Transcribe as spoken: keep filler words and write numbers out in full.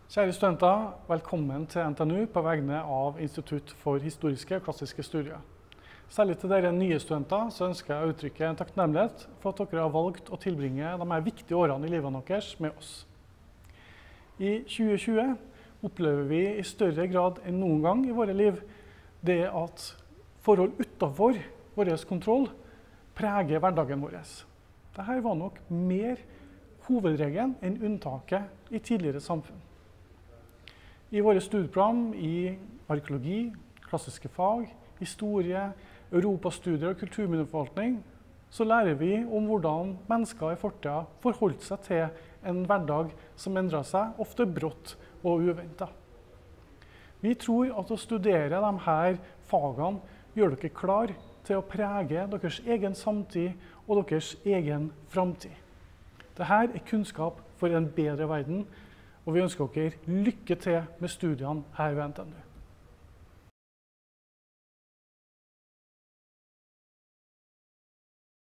Kjære studenter, velkommen til N T N U på vegne av Institutt for historiske og klassiske studier. Særlig til dere nye studenter så ønsker jeg å uttrykke en takknemlighet for at dere har valgt å tilbringe de her viktige årene i livet deres med oss. I tjue tjue opplever vi i større grad enn noen gang i våre liv det at forhold utenfor vår kontroll preger hverdagen vår. Dette var nok mer hovedregelen enn unntaket i tidligere samfunn. I våre studieprogram i arkeologi, klassiske fag, historie, europastudier og kulturminneforvaltning, så lærer vi om hvordan mennesker i fortida forholdt seg til en hverdag som endret seg, ofte brått og uventet. Vi tror at å studere disse fagene gjør dere klar til å prege deres egen samtid og deres egen framtid. Dette er kunnskap for en bedre verden, og vi ønsker dere lykke til med studiene her ved N T N U.